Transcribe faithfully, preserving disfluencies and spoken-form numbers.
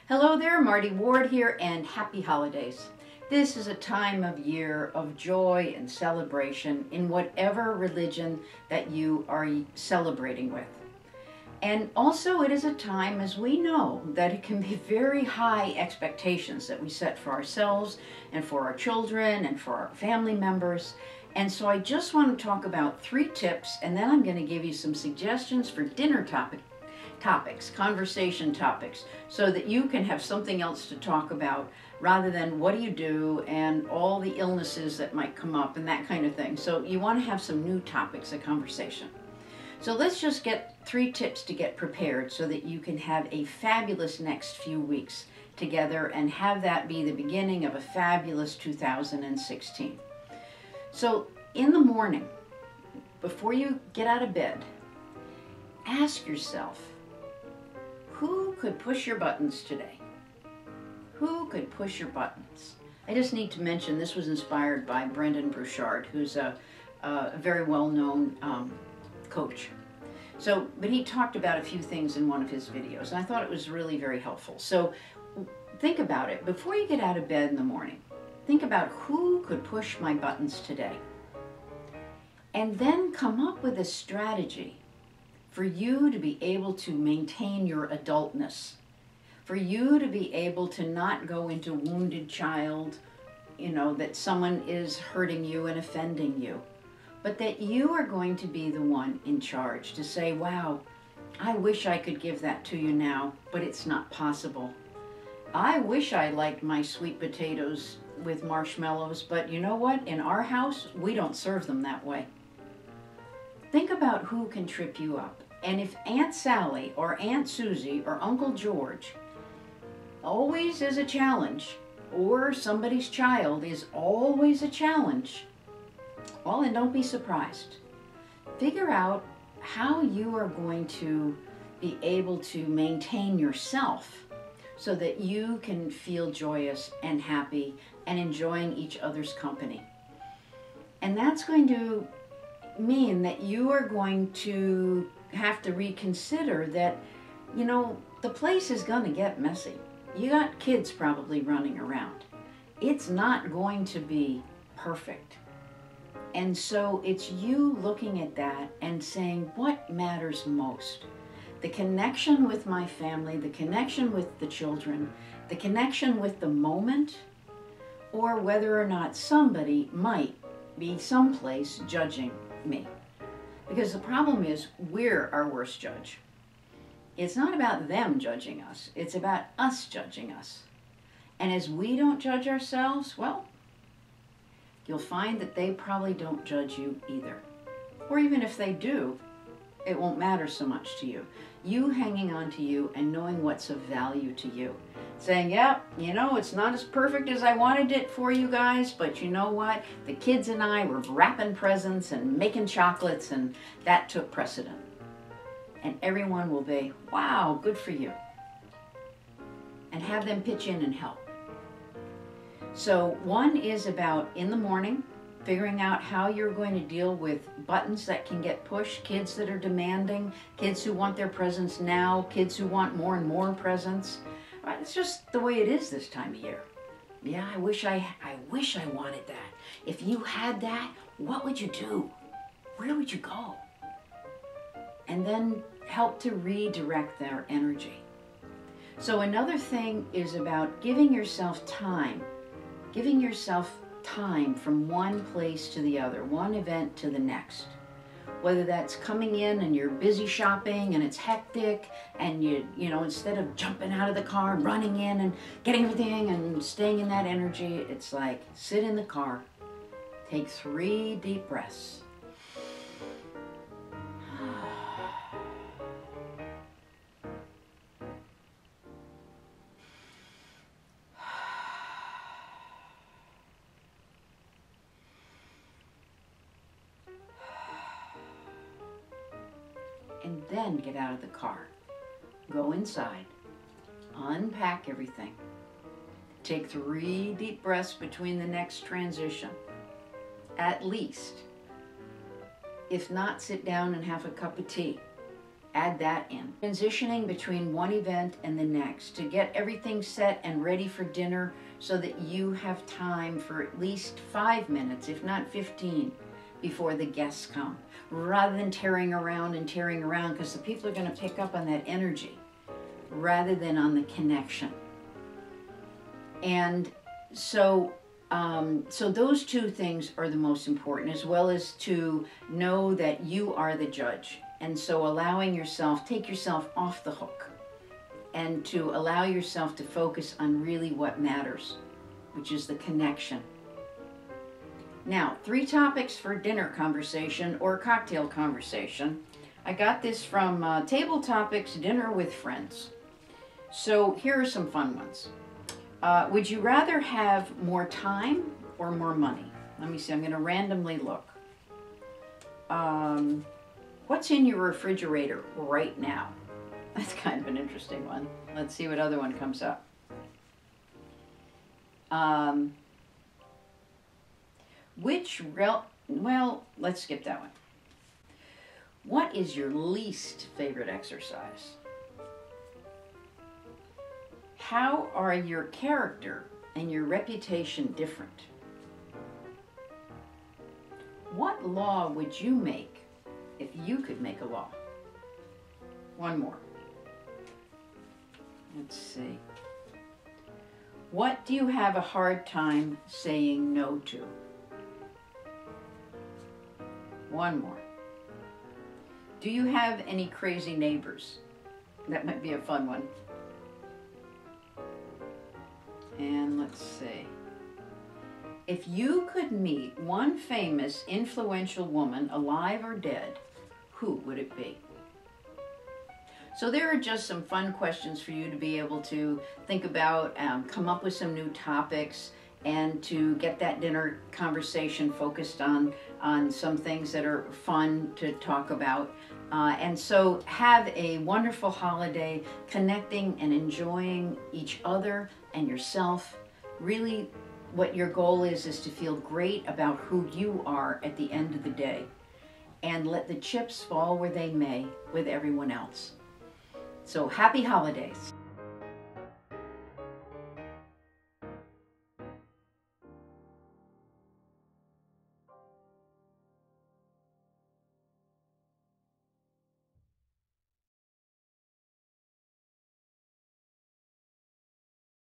Hello there, Marty Ward here, and happy holidays. This is a time of year of joy and celebration in whatever religion that you are celebrating with. And also it is a time, as we know, that it can be very high expectations that we set for ourselves and for our children and for our family members. And so I just want to talk about three tips, and then I'm going to give you some suggestions for dinner topic topics, conversation topics, so that you can have something else to talk about rather than what do you do and all the illnesses that might come up and that kind of thing. So you want to have some new topics of conversation. So let's just get three tips to get prepared so that you can have a fabulous next few weeks together and have that be the beginning of a fabulous two thousand sixteen. So in the morning, before you get out of bed, ask yourself, who could push your buttons today? Who could push your buttons? I just need to mention this was inspired by Brendon Burchard, who's a, a very well-known um, coach. So, but he talked about a few things in one of his videos, and I thought it was really very helpful. So think about it. Before you get out of bed in the morning, think about who could push my buttons today. And then come up with a strategy for you to be able to maintain your adultness, for you to be able to not go into wounded child, you know, that someone is hurting you and offending you, but that you are going to be the one in charge to say, wow, I wish I could give that to you now, but it's not possible. I wish I liked my sweet potatoes with marshmallows, but you know what? In our house, we don't serve them that way. Think about who can trip you up. And if Aunt Sally or Aunt Susie or Uncle George always is a challenge, or somebody's child is always a challenge, well, then don't be surprised. Figure out how you are going to be able to maintain yourself so that you can feel joyous and happy and enjoying each other's company. And that's going to mean that you are going to have to reconsider that, you know, the place is going to get messy. You got kids probably running around. It's not going to be perfect. And so it's you looking at that and saying, what matters most? The connection with my family, the connection with the children, the connection with the moment, or whether or not somebody might be someplace judging me. Because the problem is, we're our worst judge. It's not about them judging us, it's about us judging us. And as we don't judge ourselves, well, you'll find that they probably don't judge you either. Or even if they do, it won't matter so much to you. You hanging on to you and knowing what's of value to you. Saying, yeah, you know, it's not as perfect as I wanted it for you guys, but you know what? The kids and I were wrapping presents and making chocolates, and that took precedent. And everyone will be, wow, good for you. And have them pitch in and help. So one is about in the morning, figuring out how you're going to deal with buttons that can get pushed, kids that are demanding, kids who want their presents now, kids who want more and more presents. It's just the way it is this time of year. Yeah, I wish I, I wish I wanted that. If you had that, what would you do? Where would you go? And then help to redirect their energy. So another thing is about giving yourself time, giving yourself time from one place to the other, one event to the next. Whether that's coming in and you're busy shopping and it's hectic and you, you know, instead of jumping out of the car and running in and getting everything and staying in that energy, it's like sit in the car, take three deep breaths. And then get out of the car. Go inside. Unpack everything. Take three deep breaths between the next transition. At least. If not, sit down and have a cup of tea. add that in. Transitioning between one event and the next to get everything set and ready for dinner so that you have time for at least five minutes, if not fifteen, before the guests come, rather than tearing around and tearing around, because the people are going to pick up on that energy rather than on the connection. And so um, so those two things are the most important, as well as to know that you are the judge. And so allowing yourself, take yourself off the hook, and to allow yourself to focus on really what matters, which is the connection. Now, three topics for dinner conversation or cocktail conversation. I got this from uh, Table Topics Dinner with Friends. So here are some fun ones. Uh, would you rather have more time or more money? Let me see, I'm going to randomly look. Um, what's in your refrigerator right now? That's kind of an interesting one. Let's see what other one comes up. Um, which, rel well, let's skip that one. What is your least favorite exercise? How are your character and your reputation different? What law would you make if you could make a law? One more. Let's see. What do you have a hard time saying no to? One more. Do you have any crazy neighbors? That might be a fun one. And let's see. If you could meet one famous, influential woman, alive or dead, who would it be? So there are just some fun questions for you to be able to think about, um, come up with some new topics, and to get that dinner conversation focused on, on some things that are fun to talk about. Uh, and so have a wonderful holiday, connecting and enjoying each other and yourself. Really, what your goal is, is to feel great about who you are at the end of the day. And let the chips fall where they may with everyone else. So happy holidays.